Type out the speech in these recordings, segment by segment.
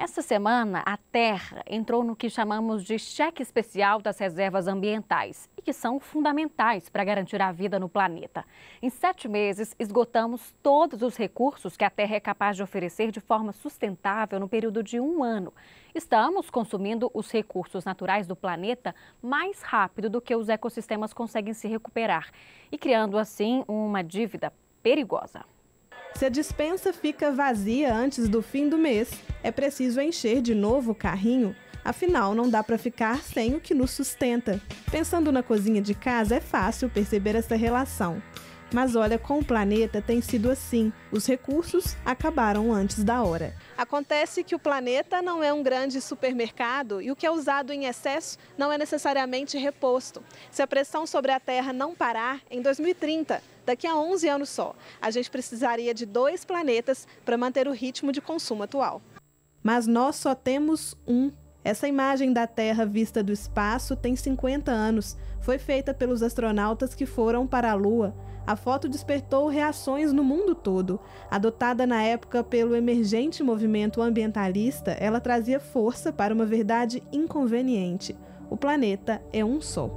Essa semana, a Terra entrou no que chamamos de cheque especial das reservas ambientais e que são fundamentais para garantir a vida no planeta. Em 7 meses, esgotamos todos os recursos que a Terra é capaz de oferecer de forma sustentável no período de 1 ano. Estamos consumindo os recursos naturais do planeta mais rápido do que os ecossistemas conseguem se recuperar e criando, assim, uma dívida perigosa. Se a despensa fica vazia antes do fim do mês, é preciso encher de novo o carrinho. Afinal, não dá para ficar sem o que nos sustenta. Pensando na cozinha de casa, é fácil perceber essa relação. Mas olha, com o planeta tem sido assim. Os recursos acabaram antes da hora. Acontece que o planeta não é um grande supermercado e o que é usado em excesso não é necessariamente reposto. Se a pressão sobre a Terra não parar, em 2030, daqui a 11 anos só, a gente precisaria de 2 planetas para manter o ritmo de consumo atual. Mas nós só temos um. Essa imagem da Terra vista do espaço tem 50 anos. Foi feita pelos astronautas que foram para a Lua. A foto despertou reações no mundo todo. Adotada na época pelo emergente movimento ambientalista, ela trazia força para uma verdade inconveniente. O planeta é um só.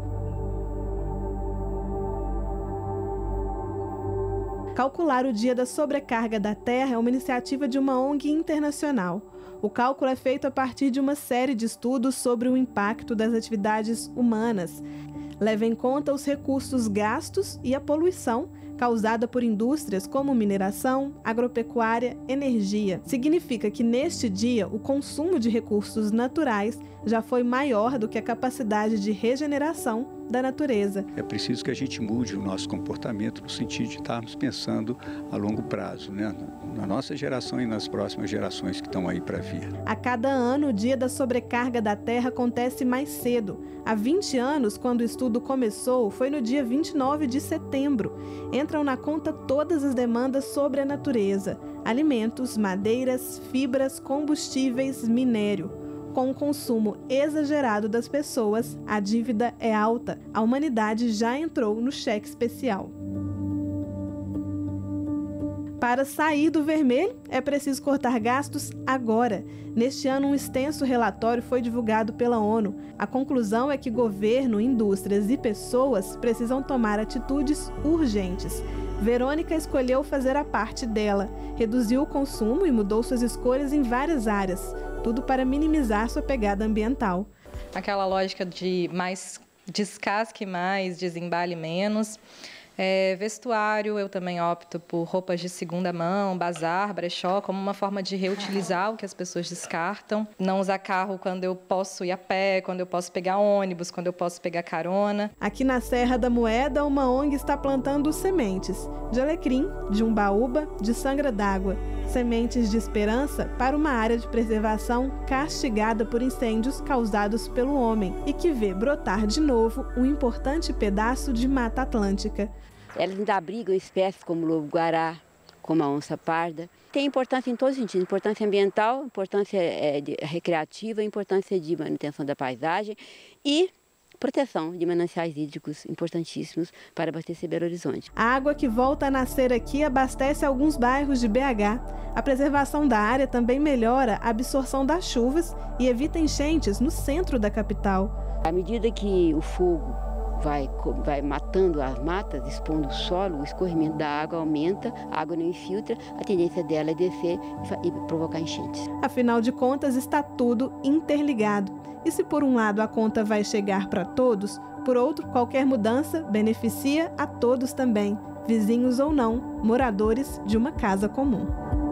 Calcular o dia da sobrecarga da Terra é uma iniciativa de uma ONG internacional. O cálculo é feito a partir de uma série de estudos sobre o impacto das atividades humanas. Leva em conta os recursos gastos e a poluição causada por indústrias como mineração, agropecuária, energia. Significa que neste dia o consumo de recursos naturais já foi maior do que a capacidade de regeneração da natureza. É preciso que a gente mude o nosso comportamento no sentido de estarmos pensando a longo prazo, né? Na nossa geração e nas próximas gerações que estão aí para vir. A cada ano, o dia da sobrecarga da Terra acontece mais cedo. Há 20 anos, quando o estudo começou, foi no dia 29 de setembro. Entram na conta todas as demandas sobre a natureza: alimentos, madeiras, fibras, combustíveis, minério. Com o consumo exagerado das pessoas, a dívida é alta. A humanidade já entrou no cheque especial. Para sair do vermelho, é preciso cortar gastos agora. Neste ano, um extenso relatório foi divulgado pela ONU. A conclusão é que governo, indústrias e pessoas precisam tomar atitudes urgentes. Verônica escolheu fazer a parte dela, reduziu o consumo e mudou suas escolhas em várias áreas, tudo para minimizar sua pegada ambiental. Aquela lógica de mais descasque mais, desembale menos. Vestuário, eu também opto por roupas de segunda mão, bazar, brechó, como uma forma de reutilizar o que as pessoas descartam. Não usar carro quando eu posso ir a pé, quando eu posso pegar ônibus, quando eu posso pegar carona. Aqui na Serra da Moeda, uma ONG está plantando sementes de alecrim, de umbaúba, de sangra d'água. Sementes de esperança para uma área de preservação castigada por incêndios causados pelo homem e que vê brotar de novo um importante pedaço de Mata Atlântica. Elas ainda abrigam espécies como o lobo-guará, como a onça parda. Tem importância em todos os sentidos, importância ambiental, importância recreativa, importância de manutenção da paisagem e proteção de mananciais hídricos importantíssimos para abastecer Belo Horizonte. A água que volta a nascer aqui abastece alguns bairros de BH. A preservação da área também melhora a absorção das chuvas e evita enchentes no centro da capital. À medida que o fogo vai matando as matas, expondo o solo, o escorrimento da água aumenta, a água não infiltra, a tendência dela é descer e provocar enchentes. Afinal de contas, está tudo interligado. E se por um lado a conta vai chegar para todos, por outro, qualquer mudança beneficia a todos também, vizinhos ou não, moradores de uma casa comum.